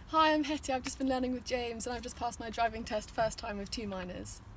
Hi, I'm Hetty. I've just been learning with James and I've just passed my driving test first time with 2 minors.